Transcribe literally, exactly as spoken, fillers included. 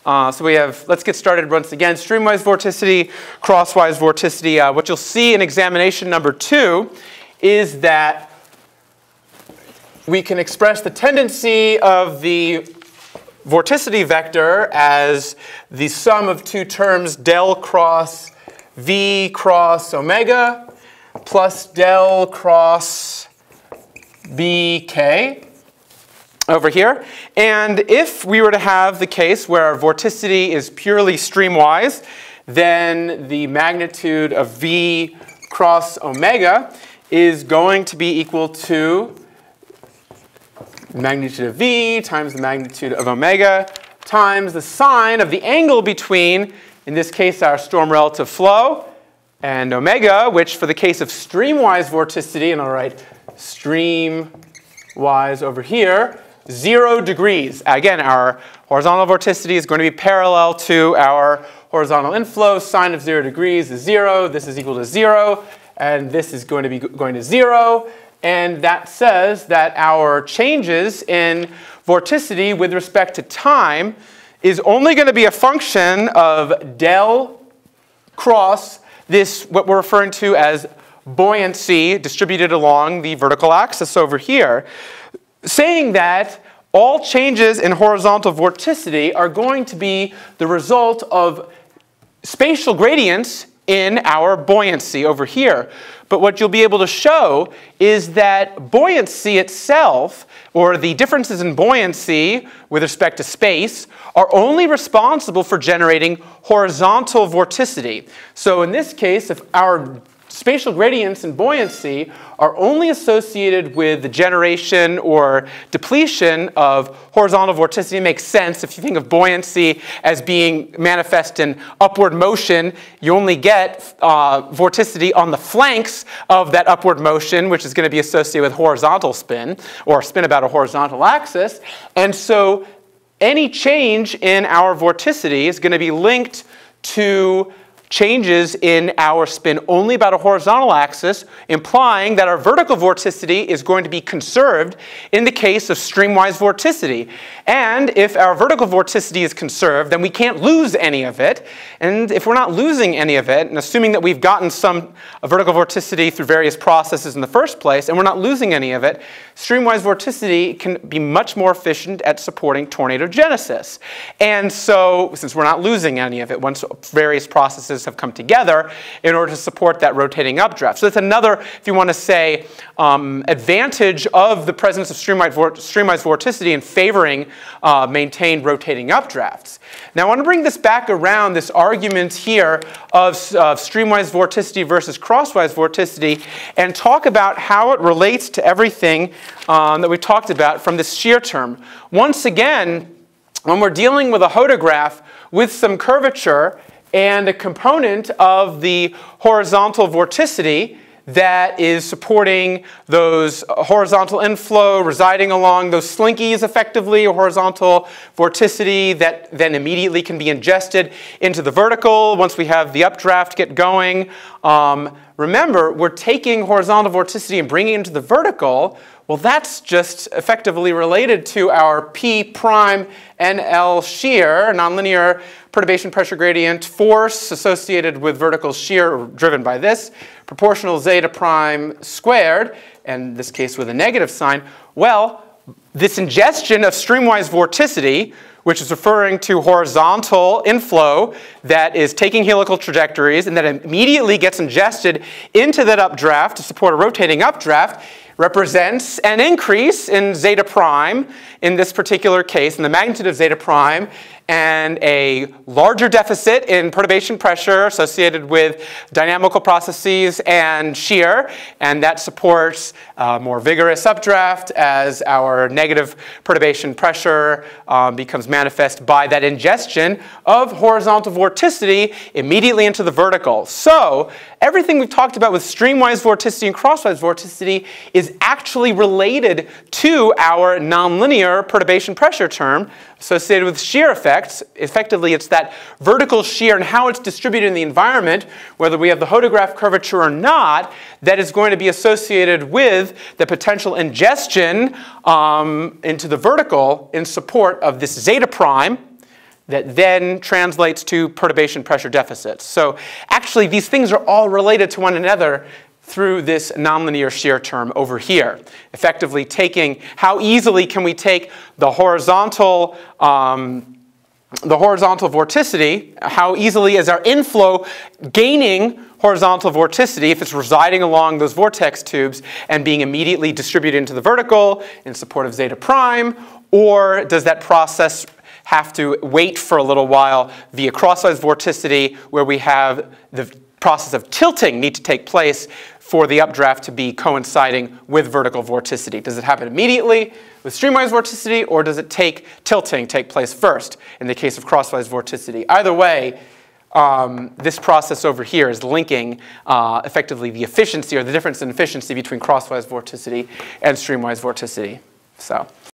Uh, so we have, let's get started once again, Streamwise Vorticity, Crosswise Vorticity. Uh, what you'll see in examination number two is that we can express the tendency of the vorticity vector as the sum of two terms del cross V cross omega plus del cross B K over here. And if we were to have the case where our vorticity is purely streamwise, then the magnitude of V cross omega is going to be equal to the magnitude of V times the magnitude of omega times the sine of the angle between, in this case, our storm relative flow and omega, which for the case of streamwise vorticity, and I'll write streamwise over here, zero degrees. Again, our horizontal vorticity is going to be parallel to our horizontal inflow. Sine of zero degrees is zero. This is equal to zero. And this is going to be going to zero. And that says that our changes in vorticity with respect to time is only going to be a function of del cross this, what we're referring to as buoyancy distributed along the vertical axis over here, saying that all changes in horizontal vorticity are going to be the result of spatial gradients in our buoyancy over here. But what you'll be able to show is that buoyancy itself, or the differences in buoyancy with respect to space, are only responsible for generating horizontal vorticity. So in this case, if our spatial gradients in buoyancy are only associated with the generation or depletion of horizontal vorticity. It makes sense if you think of buoyancy as being manifest in upward motion. You only get uh, vorticity on the flanks of that upward motion, which is going to be associated with horizontal spin, or spin about a horizontal axis. And so any change in our vorticity is going to be linked to changes in our spin only about a horizontal axis, implying that our vertical vorticity is going to be conserved in the case of streamwise vorticity. And if our vertical vorticity is conserved, then we can't lose any of it. And if we're not losing any of it, and assuming that we've gotten some vertical vorticity through various processes in the first place, and we're not losing any of it, streamwise vorticity can be much more efficient at supporting tornadogenesis. And so, since we're not losing any of it once various processes have come together in order to support that rotating updraft. So that's another, if you want to say, um, advantage of the presence of streamwise, vor streamwise vorticity in favoring uh, maintained rotating updrafts. Now I want to bring this back around, this argument here of uh, streamwise vorticity versus crosswise vorticity, and talk about how it relates to everything um, that we talked about from this shear term. Once again, when we're dealing with a hodograph with some curvature and a component of the horizontal vorticity that is supporting those horizontal inflow residing along those slinkies effectively, a horizontal vorticity that then immediately can be ingested into the vertical once we have the updraft get going. Um, remember, we're taking horizontal vorticity and bringing it into the vertical. Well, that's just effectively related to our P prime N L shear, nonlinear perturbation pressure gradient force associated with vertical shear driven by this, proportional zeta prime squared, and in this case with a negative sign. Well, this ingestion of streamwise vorticity, which is referring to horizontal inflow that is taking helical trajectories and that immediately gets ingested into that updraft to support a rotating updraft, represents an increase in zeta prime in this particular case, in the magnitude of zeta prime, and a larger deficit in perturbation pressure associated with dynamical processes and shear, and that supports a more vigorous updraft as our negative perturbation pressure um, becomes manifest by that ingestion of horizontal vorticity immediately into the vertical. So everything we've talked about with streamwise vorticity and crosswise vorticity is actually related to our nonlinear perturbation pressure term associated with shear effects. Effectively, it's that vertical shear and how it's distributed in the environment, whether we have the hodograph curvature or not, that is going to be associated with the potential ingestion um, into the vertical in support of this zeta prime that then translates to perturbation pressure deficits. So actually, these things are all related to one another through this nonlinear shear term over here. Effectively taking, how easily can we take the horizontal, um, the horizontal vorticity, how easily is our inflow gaining horizontal vorticity if it's residing along those vortex tubes and being immediately distributed into the vertical in support of zeta prime, or does that process have to wait for a little while via crosswise vorticity, where we have the process of tilting need to take place for the updraft to be coinciding with vertical vorticity? Does it happen immediately with streamwise vorticity, or does it take tilting take place first in the case of crosswise vorticity? Either way, um, this process over here is linking uh, effectively the efficiency or the difference in efficiency between crosswise vorticity and streamwise vorticity. So.